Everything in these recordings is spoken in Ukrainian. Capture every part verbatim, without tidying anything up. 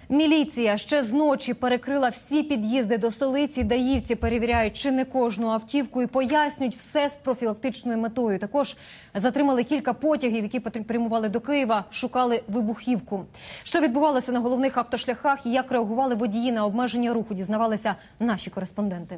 Міліція ще з ночі перекрила всі під'їзди до столиці. Даївці перевіряють чи не кожну автівку і пояснюють все з профілактичною метою. Також затримали кілька потягів, які прямували до Києва, шукали вибухівку. Що відбувалося на головних автошляхах і як реагували водії на обмеження руху, дізнавалися наші кореспонденти.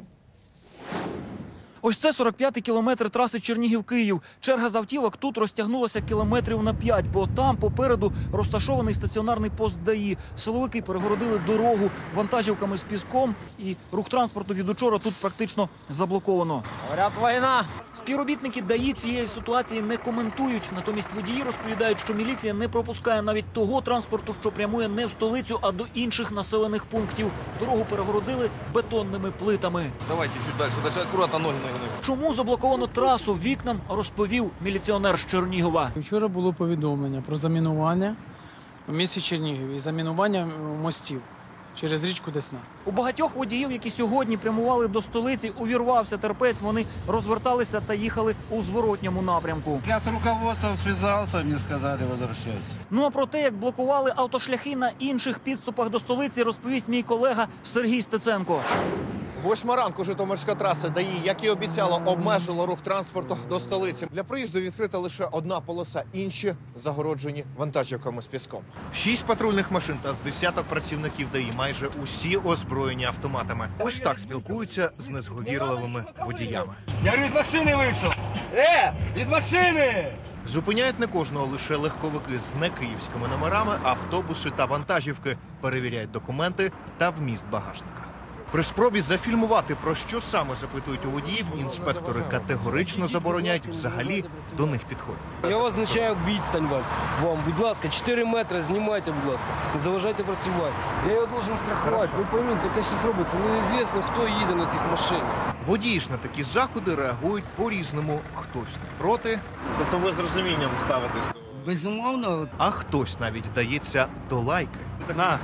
Ось це сорок п'ятий кілометр траси Чернігів-Київ. Черга з автівок тут розтягнулася кілометрів на п'ять, бо там попереду розташований стаціонарний пост ДАІ. Силовики перегородили дорогу вантажівками з піском, і рух транспорту від учора тут практично заблоковано. Говорять, війна! Співробітники ДАІ цієї ситуації не коментують. Натомість водії розповідають, що міліція не пропускає навіть того транспорту, що прямує не в столицю, а до інших населених пунктів. Дорогу перегородили бетонними плитами. Давайте чуть далі, далі акуратно ноги. Чому заблоковано трасу, вікнам розповів міліціонер з Чернігова. Вчора було повідомлення про замінування в місті Чернігів і замінування мостів через річку Десна. У багатьох водіїв, які сьогодні прямували до столиці, увірвався терпець. Вони розверталися та їхали у зворотньому напрямку. Я з руководством зв'язався, мені сказали, повертайся. Ну а про те, як блокували автошляхи на інших підступах до столиці, розповість мій колега Сергій Стеценко. Восьма ранку Житомирська траса ДАІ, як і обіцяло, обмежила рух транспорту до столиці. Для проїзду відкрита лише одна полоса, інші загороджені вантажівками з піском. Шість патрульних машин та з десяток працівників ДАІ, майже усі озброєні автоматами. Ось так спілкуються з незговірливими водіями. Я говорю, із машини вийшов! Е, із машини! Зупиняють не кожного, лише легковики з некиївськими номерами, автобуси та вантажівки. Перевіряють документи та вміст багажника. При спробі зафільмувати, про що саме запитують у водіїв, інспектори категорично забороняють взагалі до них підходити. Я означаю відстань вам. Вам, будь ласка, чотири метри знімайте, будь ласка. Не заважайте працювати. Я його должен страхувати. Ви пойміть, таке щось робиться. Неізвісно, хто їде на цих машинах. Водії ж на такі заходи реагують по-різному. Хтось не проти. Тобто ви з розумінням ставитесь? Безумовно. А хтось навіть вдається до лайки. На.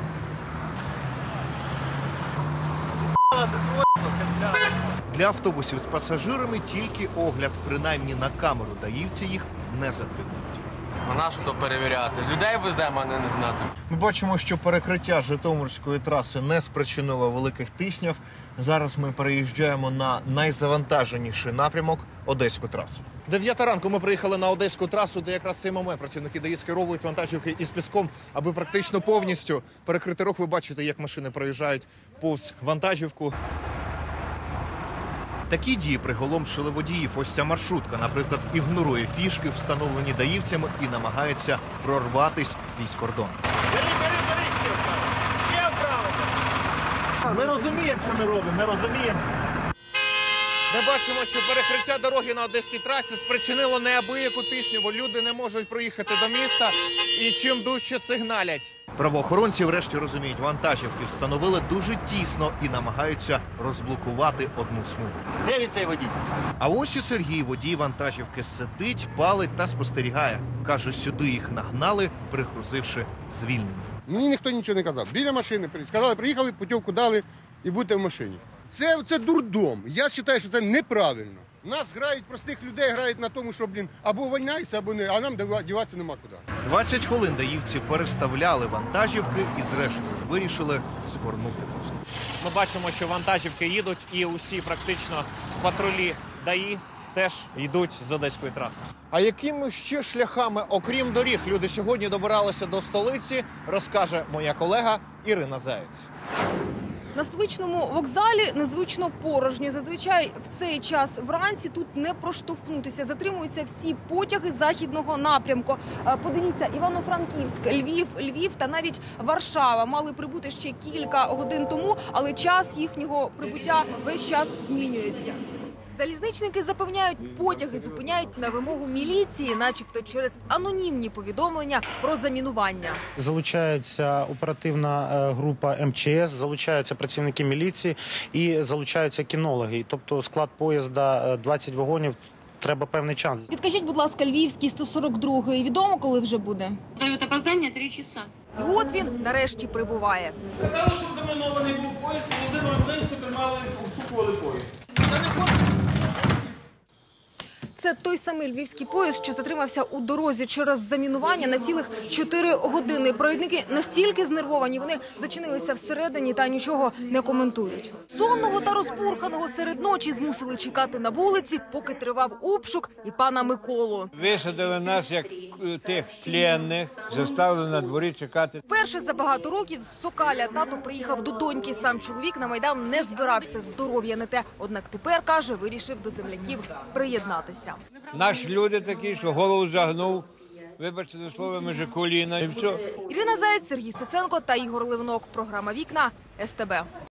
Для автобусів з пасажирами тільки огляд, принаймні на камеру даївці їх не затримують. А на що то перевіряти? Людей веземо, а не не знати. Ми бачимо, що перекриття Житомирської траси не спричинило великих тиснів. Зараз ми переїжджаємо на найзавантаженіший напрямок – Одеську трасу. Дев'ята ранку ми приїхали на Одеську трасу, де якраз цей момент працівники ДАІ скеровують вантажівки із піском, аби практично повністю перекрити рух. Ви бачите, як машини проїжджають повз вантажівку. Такі дії приголомшили водіїв. Ось ця маршрутка, наприклад, ігнорує фішки, встановлені даївцями, і намагається прорватись крізь кордон. Бери, бери, бери, ще вправо. Ще вправо. Ми розуміємо, що ми робимо, ми розуміємо. Ми бачимо, що перекриття дороги на Одеській трасі спричинило неабияку тисню, бо люди не можуть проїхати до міста і чим дужче сигналять. Правоохоронці врешті розуміють, вантажівки встановили дуже тісно і намагаються розблокувати одну смугу. Де він цей водій? А ось і Сергій, водій вантажівки, сидить, палить та спостерігає. Каже, сюди їх нагнали, пригрузивши звільнення. Мені ніхто нічого не казав. Біля машини сказали, приїхали, путівку дали і будьте в машині. Це, це дурдом. Я вважаю, що це неправильно. Нас грають, простих людей грають на тому, що, блін, або вольняйся, або не, а нам діватися нема куди. двадцять хвилин даївці переставляли вантажівки і зрештою вирішили згорнути пост. Ми бачимо, що вантажівки їдуть і усі практично патрулі ДАІ теж йдуть з Одеської траси. А якими ще шляхами, окрім доріг, люди сьогодні добиралися до столиці, розкаже моя колега Ірина Заєць. На столичному вокзалі незвично порожньо. Зазвичай в цей час вранці тут не проштовхнутися. Затримуються всі потяги західного напрямку. Подивіться, Івано-Франківськ, Львів, Львів та навіть Варшава мали прибути ще кілька годин тому, але час їхнього прибуття весь час змінюється. Залізничники запевняють, потяги зупиняють на вимогу міліції, начебто через анонімні повідомлення про замінування. Залучається оперативна група Ем Че Ес, залучаються працівники міліції і залучаються кінологи. Тобто склад поїзда двадцять вагонів, треба певний час. Підкажіть, будь ласка, Львівський сто сорок другий, відомо, коли вже буде? Дають опоздання три часа. І от він нарешті прибуває. Сказали, що замінований був поїзд, Володимир Волинський тримали, обшукували поїзд. Це той самий львівський поїзд, що затримався у дорозі через замінування на цілих чотири години. Провідники настільки знервовані, вони зачинилися всередині та нічого не коментують. Сонного та розбурханого серед ночі змусили чекати на вулиці, поки тривав обшук, і пана Миколу. Висадили нас, як тих тленних, заставили на дворі чекати. Перше за багато років з Сокаля тато приїхав до доньки. Сам чоловік на Майдан не збирався, здоров'я не те. Однак тепер, каже, вирішив до земляків приєднатися. Наші люди такі, що голову загнув, вибачте за слово, межі коліна і все. Ірина Заєць, Сергій Стеценко та Ігор Левнок. Програма «Вікна» ес те бе.